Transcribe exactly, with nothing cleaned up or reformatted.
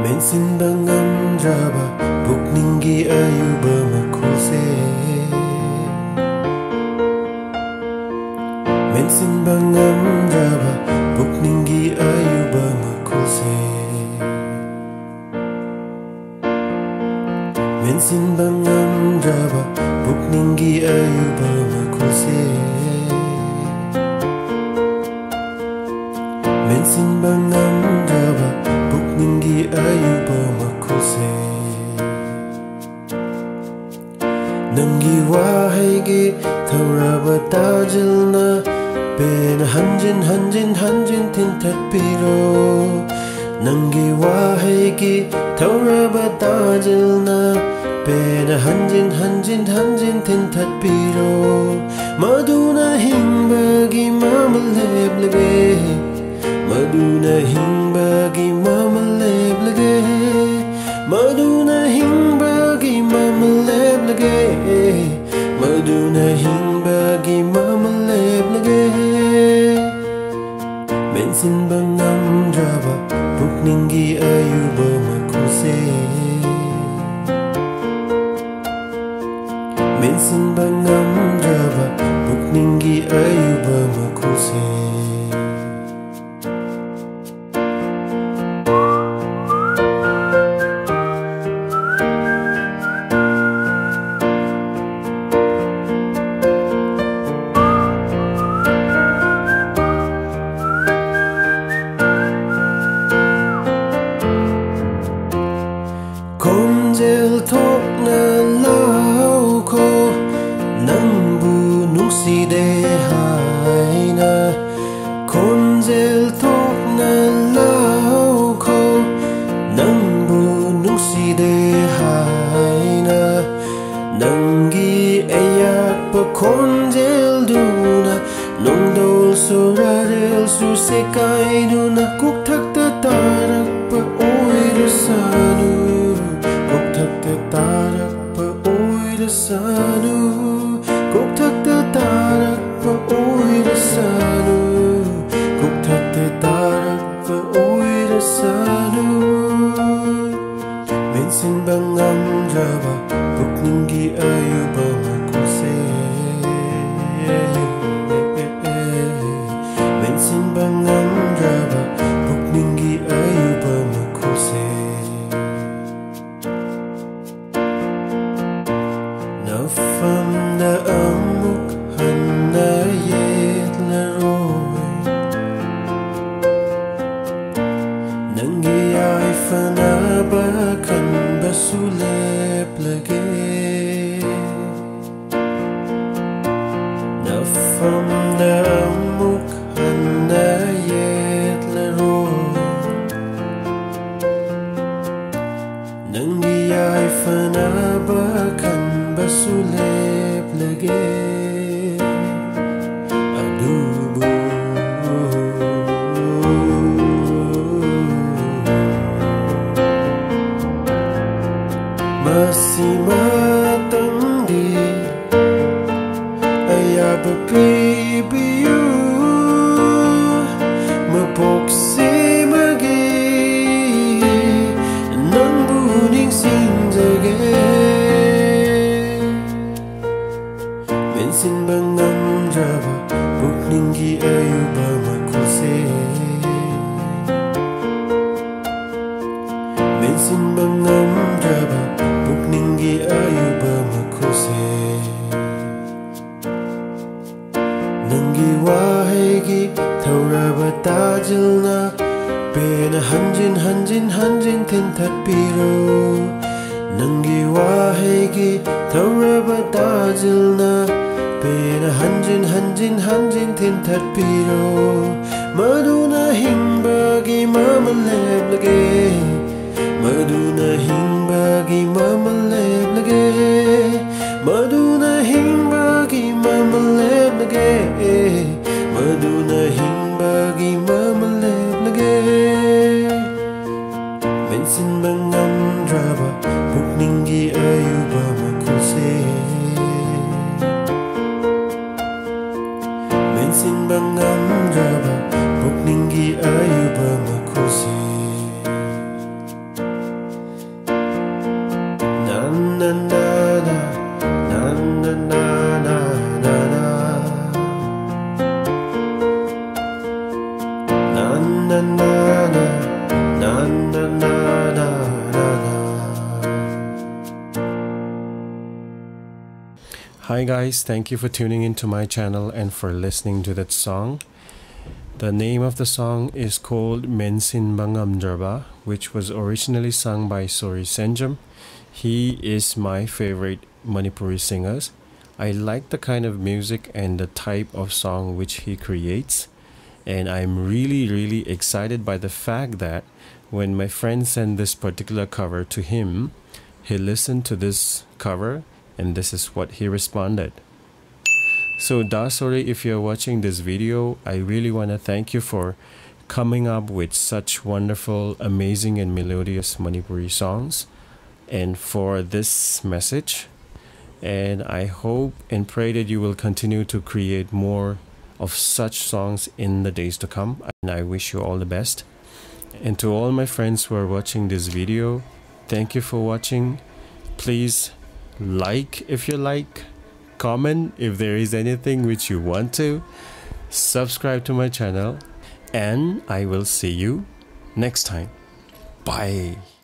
Mensinba ngamdraba pukningi ayuba makulse. Mensinba ngamdraba pukningi ayuba makulse. Mensinba ngamdraba pukningi ayuba makulse. Mensinba ngamdraba pukningi ayuba makulse. Nangi wahaygi thauraba tajilna pena hanjin hanjin hanjin tintat piro. Nangi wahaygi thauraba tajilna pena hanjin hanjin hanjin tintat piro. Maduna hingbagi mamaleblage, Maduna hingbagi mamaleblage, Maduna hingbagi mamaleblage, Maduna hingbagi mamaleblage. Mensinba ngamdraba pukningi ayuba makulse. Mensinba ngamdraba pukningi ayuba makulse. Konjel tokna lau ko nangbu nungside haina. Konjel tokna lau ko nangbu nungside haina. Nangi ayak pa konjel duna nongdol sorarel su sekai duna kuk thak ta tarak pa oir sanu. Tarak pa oira sanu, kuk takta tarak pa oira sanu, kuk takta tarak pa oira sanu. Mensinba ngamdraba pukningi ayuba makulse. Mensinba ngamdraba pukningi ayuba makulse. Nafamna amuk hanna yetlaroy, Nangi ay fanabakan basulep lage. Nafamna amuk hanna yetlaroy, Nangi ay fanabakan basulep lage. Adubo masih matangdi ayaba pibiyu mapoksi magi nang buning sinjage. Mensinba ngamdraba pukningi ayuba makulse. Mensinba ngamdraba pukningi ayuba makulse. Nangi wahaygi thauraba tajilna pena hanjin hanjin hanjin tintat piro. Nangi wahaygi thauraba tajilna pena hanjin hanjin hanjin tintat piro. Maduna hingbagi mamaleblage, Maduna hingbagi mamaleblage, Maduna hingbagi mamaleblage, Maduna hingbagi mamaleblage. Mensinba ngamdraba pukningi ayuba makulse. Mensinba ngamdraba pukningi ayuba makulse. na na na na na na na na. Hi guys, thank you for tuning into my channel and for listening to that song. The name of the song is called MENSINBA NGAMDRABA, which was originally sung by Sorri Senjam. He is my favorite Manipuri singers. I like the kind of music and the type of song which he creates, and I'm really really excited by the fact that when my friend sent this particular cover to him, he listened to this cover and this is what he responded. So Da Sorri, if you're watching this video, I really want to thank you for coming up with such wonderful, amazing and melodious Manipuri songs and for this message. And I hope and pray that you will continue to create more of such songs in the days to come. And I wish you all the best. And to all my friends who are watching this video, thank you for watching. Please like if you like, comment if there is anything which you want to, subscribe to my channel, and I will see you next time. Bye.